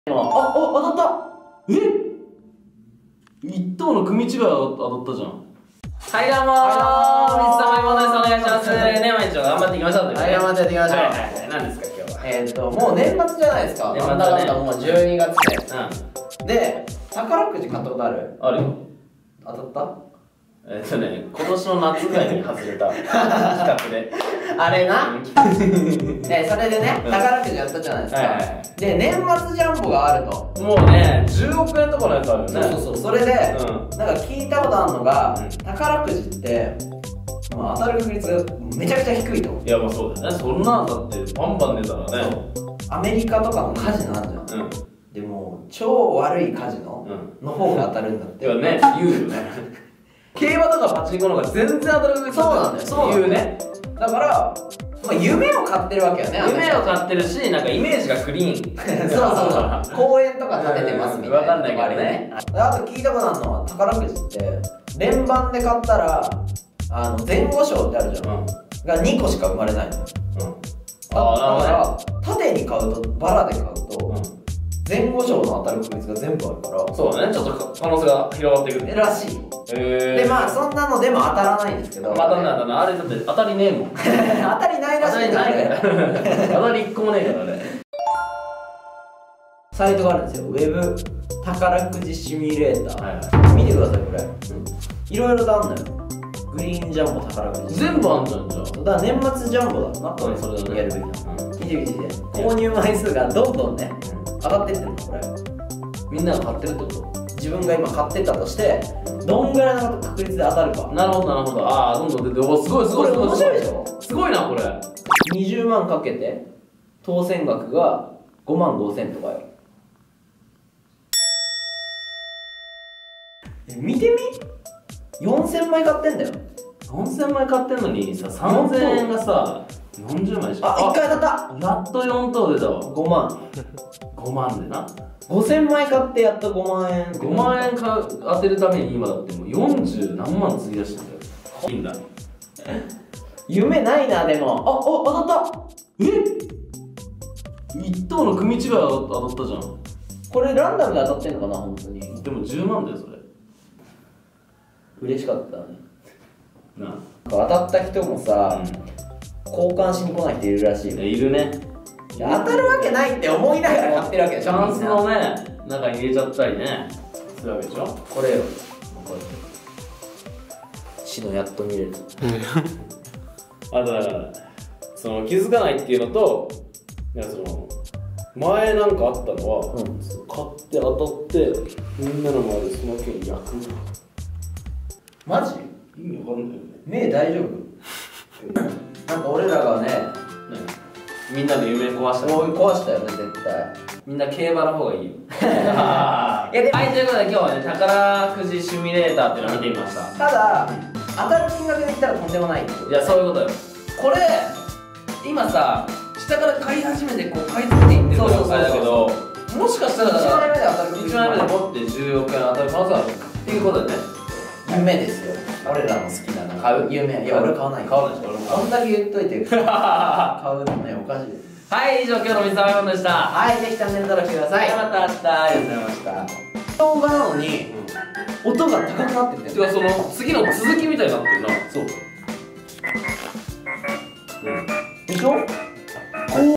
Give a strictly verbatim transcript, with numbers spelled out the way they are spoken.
あ、あ、当たった。え一等の組違い当たったじゃん。 はい、どうもー、みつさまいもです。お願いします。ね、毎日頑張っていきましょうというね。 はい、頑張ってやっていきましょう。 はいはいはい、何ですか、今日は。 えっと、もう年末じゃないですか。 年末だね。 もうじゅうにがつで。 うん。 で、宝くじ買ったことある？ あるよ。 当たった？ えっとね、今年の夏ぐらいに外れた企画で。 あれな。え、それでね、宝くじやったじゃないですか。で、年末ジャンボがあると。 もうね、じゅうおくえんとかのやつあるよね。 そうそうそう。それで、なんか聞いたことあるのが、宝くじって、まあ当たる確率がめちゃくちゃ低いと。 いや、まあそうだよね。そんなんだってバンバン出たらね。 アメリカとかのカジノあるじゃん。でも、超悪いカジノの方が当たるんだって。 いやね、言うよね。競馬とかパチンコの方が全然当たる確率そうなんだよ。そう言うね。 だから、まあ、夢を買ってるわけよね。 夢を買ってるし、なんかイメージがクリーン。 そうそうそう。公園とか建ててますみたいな。 わかんないけどね。 あと聞いたことあるのは、宝くじって連番で買ったらあの前後賞ってあるじゃん、うん、がにこしか生まれないの。うん、あだから縦に買うとバラで買うと、うん、前後賞の当たる確率が全部あるから。そうだね、ちょっと可能性が広がってくるらしい。でまあそんなのでも当たらないんですけど、当たんない当たんない。あれだって当たりねえもん。当たりないらしいんだね。当たりいっこもねえからね。サイトがあるんですよ。ウェブ宝くじシミュレーター。見てくださいこれ。いろいろとあんのよ。グリーンジャンボ宝くじ全部あんじゃん。じゃあだから年末ジャンボだな。これそれやるべきな。見て見て見て。購入枚数がどんどんね上がってってるのこれ。みんなが買ってるってこと。自分が今買ってたとしてどんぐらいの確率で当たるか。なるほどなるほど。ああどんどん出て、おすごいすごいすごい。面白いでしょ。すごいなこれ。にじゅうまんかけて当選額がごまんごせんとかよ。見てみ、よんせんまい買ってんだよ。よんせんまい買ってんのにさ、さんぜんえんがさよんじゅうまいしか。あ、いっかい当たった。やっとよん等出たわ。ごまんごまんでな。ごせんまい買ってやっとごまんえん。ごまんえん買う当てるために今だってもうよんじゅうなんまん費やしてんだよ。いいんだ。夢ないな。でもあ、お、当たった。え一等の組違い当たったじゃん。これランダムで当たってんのかな本当に。でもじゅうまんだよそれ。嬉しかったね。な当たった人もさ、うん、交換しに来ない人いるらしいよ。いるね。当たるわけないって思いながら買ってるわけでしょ。チャンスのね中に入れちゃったりねするわけでしょ。これよ、こうやって死のやっと見れる。あとだからその気づかないっていうのと、いやその前なんかあったのは、うん、買って当たってみんなの前でその件焼く。マジ？意味わかんないよね。目大丈夫？なんか俺らがね、みんなの夢壊した。壊したよね絶対。みんな競馬の方がいいよ。はい、ということで今日はね宝くじシミュレーターっていうのを見てみました。ただ当たる金額で言ったらとんでもない。いやそういうことよ。これ今さ下から買い始めてこう買い付けていってるからだけど、もしかしたらいちまいめで当たる、いちまいめで持ってじゅうおくえん当たる可能性あるっていうことでね。夢ですよ。俺らの好きなの買う夢。いや俺買わない。買わないし俺もこんだけ言っといて買うのねおかしいです。はい、以上今日のみつさまいもんでした。はい、ぜひチャンネル登録してください。また明日。ありがとうございました。動画なのに音が高くなってってる。てかその次の続きみたいになってるな。そうでしょ。